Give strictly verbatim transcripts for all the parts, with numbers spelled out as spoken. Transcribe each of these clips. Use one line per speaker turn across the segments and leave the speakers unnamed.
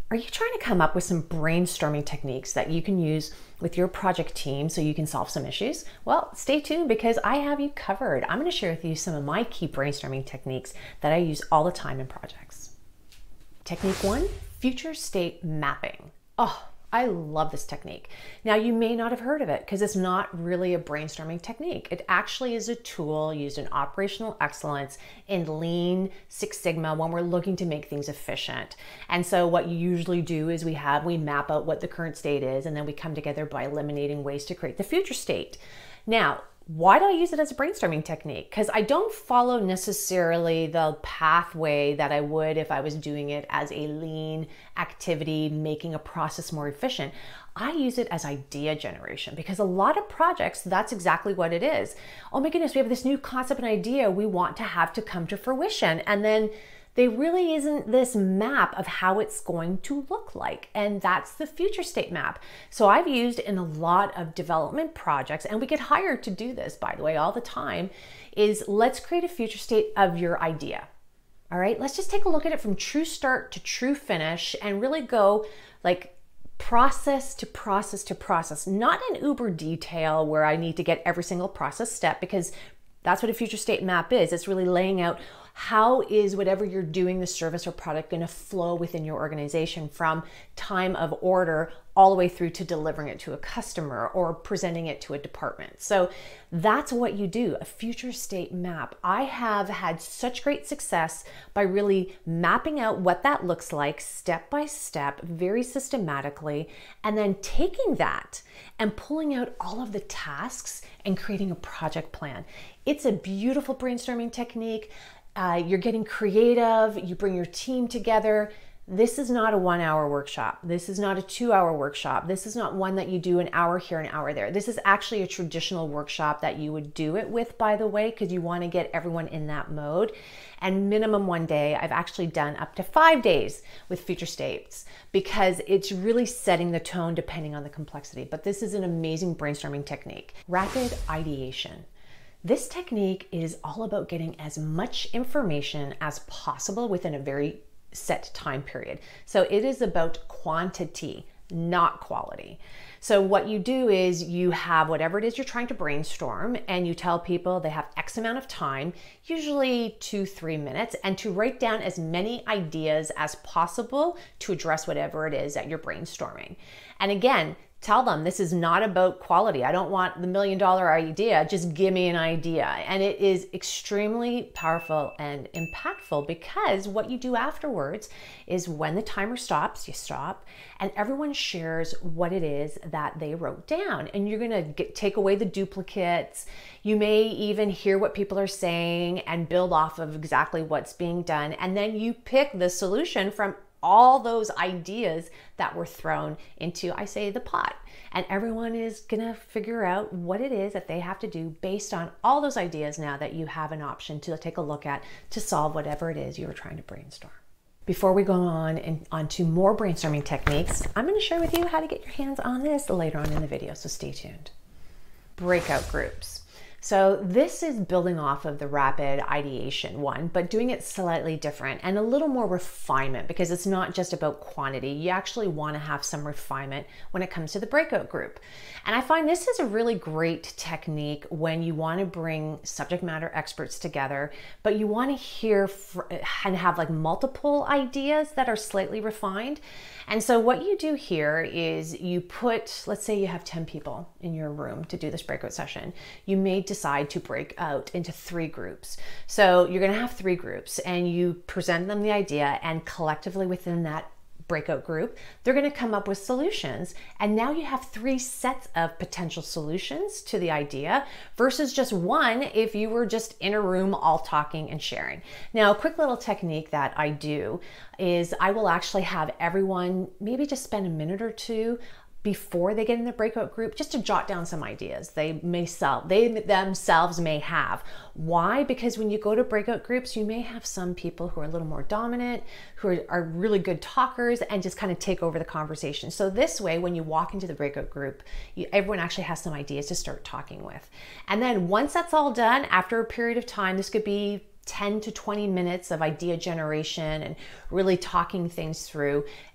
Are you trying to come up with some brainstorming techniques that you can use with your project team so you can solve some issues? Well, stay tuned because I have you covered. I'm going to share with you some of my key brainstorming techniques that I use all the time in projects. Technique one, future state mapping. Oh, I love this technique. Now, you may not have heard of it because it's not really a brainstorming technique. It actually is a tool used in operational excellence in Lean Six Sigma when we're looking to make things efficient. And so what you usually do is we have, we map out what the current state is, and then we come together by eliminating ways to create the future state. Now, why do I use it as a brainstorming technique? Because I don't follow necessarily the pathway that I would if I was doing it as a lean activity, making a process more efficient. I use it as idea generation because a lot of projects, that's exactly what it is. Oh my goodness, we have this new concept and idea we want to have to come to fruition. And then there really isn't this map of how it's going to look like. And that's the future state map. So I've used in a lot of development projects, and we get hired to do this, by the way, all the time, is let's create a future state of your idea. All right, let's just take a look at it from true start to true finish and really go like process to process to process, not in uber detail where I need to get every single process step, because that's what a future state map is. It's really laying out how is whatever you're doing, the service or product, going to flow within your organization from time of order all the way through to delivering it to a customer or presenting it to a department. So that's what you do, a future state map. I have had such great success by really mapping out what that looks like step by step, very systematically, and then taking that and pulling out all of the tasks and creating a project plan. It's a beautiful brainstorming technique. Uh, you're getting creative, you bring your team together. This is not a one hour workshop. This is not a two hour workshop. This is not one that you do an hour here, an hour there. This is actually a traditional workshop that you would do it with, by the way, because you want to get everyone in that mode. And minimum one day, I've actually done up to five days with future states because it's really setting the tone depending on the complexity. But this is an amazing brainstorming technique. Rapid ideation. This technique is all about getting as much information as possible within a very set time period. So it is about quantity, not quality. So what you do is you have whatever it is you're trying to brainstorm and you tell people they have X amount of time, usually two, three minutes, and to write down as many ideas as possible to address whatever it is that you're brainstorming. And again, tell them this is not about quality. I don't want the million dollar idea. Just give me an idea. And it is extremely powerful and impactful because what you do afterwards is when the timer stops, you stop and everyone shares what it is that they wrote down. And you're going to take away the duplicates. You may even hear what people are saying and build off of exactly what's being done. And then you pick the solution from all those ideas that were thrown into, I say, the pot. And everyone is gonna figure out what it is that they have to do based on all those ideas now that you have an option to take a look at to solve whatever it is you were trying to brainstorm. Before we go on and onto more brainstorming techniques, I'm gonna share with you how to get your hands on this later on in the video, so stay tuned. Breakout groups. So this is building off of the rapid ideation one, but doing it slightly different and a little more refinement because it's not just about quantity. You actually want to have some refinement when it comes to the breakout group. And I find this is a really great technique when you want to bring subject matter experts together, but you want to hear and have like multiple ideas that are slightly refined. And so what you do here is you put, let's say you have ten people in your room to do this breakout session. You may decide to break out into three groups. So you're going to have three groups and you present them the idea, and collectively within that breakout group, they're going to come up with solutions. And now you have three sets of potential solutions to the idea versus just one if you were just in a room all talking and sharing. Now, a quick little technique that I do is I will actually have everyone maybe just spend a minute or two before they get in the breakout group, just to jot down some ideas they may sell, they themselves may have. Why? Because when you go to breakout groups, you may have some people who are a little more dominant, who are, are really good talkers and just kind of take over the conversation. So this way, when you walk into the breakout group, you, everyone actually has some ideas to start talking with. And then once that's all done, after a period of time, this could be ten to twenty minutes of idea generation and really talking things through.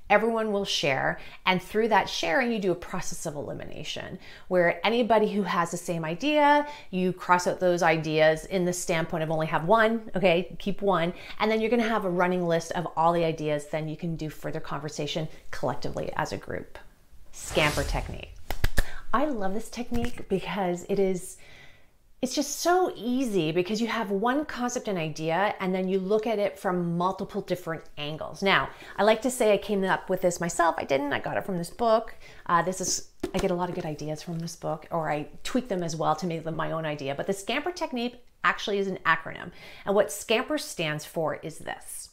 Everyone will share, and through that sharing, you do a process of elimination where anybody who has the same idea, you cross out those ideas in the standpoint of only have one, okay, keep one, and then you're gonna have a running list of all the ideas, then you can do further conversation collectively as a group. Scamper technique. I love this technique because it is It's just so easy because you have one concept and idea and then you look at it from multiple different angles. Now, I like to say I came up with this myself. I didn't, I got it from this book. Uh, this is, I get a lot of good ideas from this book, or I tweak them as well to make them my own idea. But the Scamper technique actually is an acronym. And what Scamper stands for is this.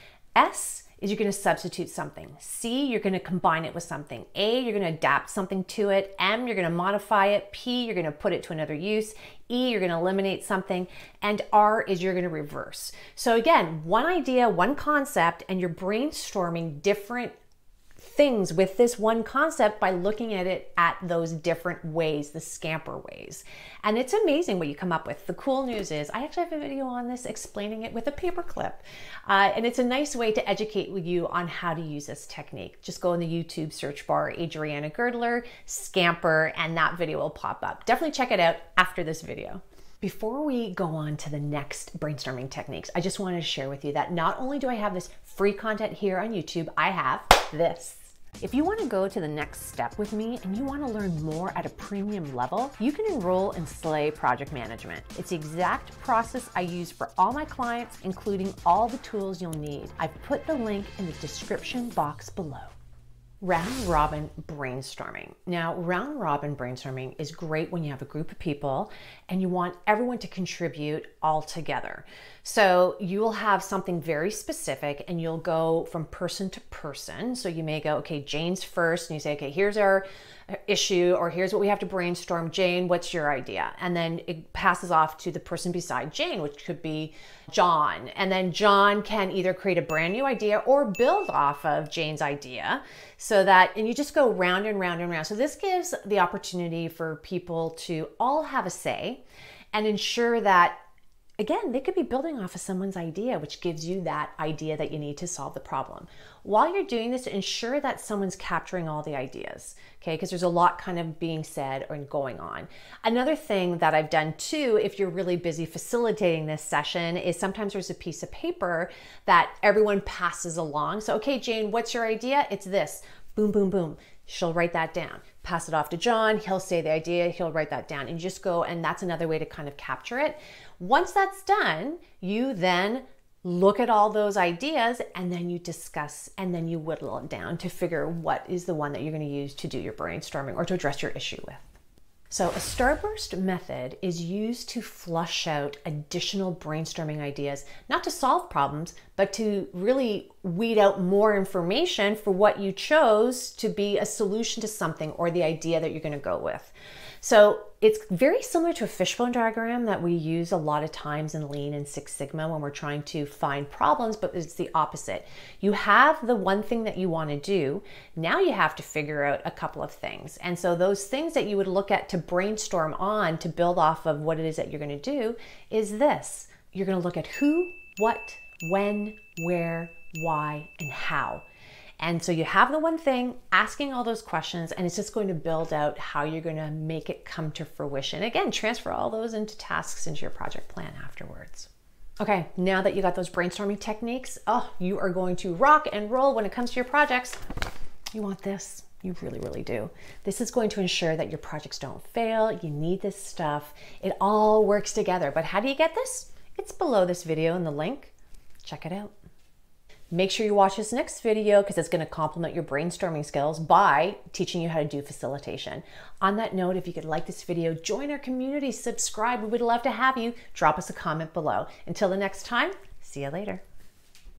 S is you're gonna substitute something. C, you're gonna combine it with something. A, you're gonna adapt something to it. M, you're gonna modify it. P, you're gonna put it to another use. E, you're gonna eliminate something. And R is you're gonna reverse. So again, one idea, one concept, and you're brainstorming different things with this one concept by looking at it at those different ways, the Scamper ways. And it's amazing what you come up with. The cool news is I actually have a video on this explaining it with a paperclip. Uh, and it's a nice way to educate you on how to use this technique. Just go in the YouTube search bar, Adriana Girdler, Scamper, and that video will pop up. Definitely check it out after this video. Before we go on to the next brainstorming techniques, I just wanted to share with you that not only do I have this free content here on YouTube, I have this. If you want to go to the next step with me and you want to learn more at a premium level, you can enroll in Slay Project Management. It's the exact process I use for all my clients, including all the tools you'll need. I've put the link in the description box below. Round robin brainstorming. Now, round robin brainstorming is great when you have a group of people and you want everyone to contribute all together. So you will have something very specific and you'll go from person to person. So you may go, okay, Jane's first, and you say, okay, here's our issue, or here's what we have to brainstorm. Jane, what's your idea? And then it passes off to the person beside Jane, which could be John. And then John can either create a brand new idea or build off of Jane's idea. So that, and you just go round and round and round. So this gives the opportunity for people to all have a say and ensure that, again, they could be building off of someone's idea, which gives you that idea that you need to solve the problem. While you're doing this, ensure that someone's capturing all the ideas, okay? Because there's a lot kind of being said or going on. Another thing that I've done too, if you're really busy facilitating this session, is sometimes there's a piece of paper that everyone passes along. So, okay, Jane, what's your idea? It's this. Boom, boom, boom. She'll write that down. Pass it off to John. He'll say the idea. He'll write that down. And you just go, and that's another way to kind of capture it. Once that's done, you then look at all those ideas and then you discuss and then you whittle it down to figure what is the one that you're going to use to do your brainstorming or to address your issue with. So a starburst method is used to flush out additional brainstorming ideas, not to solve problems, but to really weed out more information for what you chose to be a solution to something or the idea that you're going to go with. So it's very similar to a fishbone diagram that we use a lot of times in Lean and Six Sigma when we're trying to find problems, but it's the opposite. You have the one thing that you want to do. Now you have to figure out a couple of things. And so those things that you would look at to brainstorm on to build off of what it is that you're going to do is this. You're going to look at who, what, when, where, why, and how. And so you have the one thing, asking all those questions, and it's just going to build out how you're going to make it come to fruition. Again, transfer all those into tasks into your project plan afterwards. Okay, now that you got those brainstorming techniques, oh, you are going to rock and roll when it comes to your projects. You want this. You really, really do. This is going to ensure that your projects don't fail. You need this stuff. It all works together. But how do you get this? It's below this video in the link. Check it out. Make sure you watch this next video because it's going to complement your brainstorming skills by teaching you how to do facilitation. On that note, if you could like this video, join our community, subscribe. We would love to have you. Drop us a comment below. Until the next time, see you later.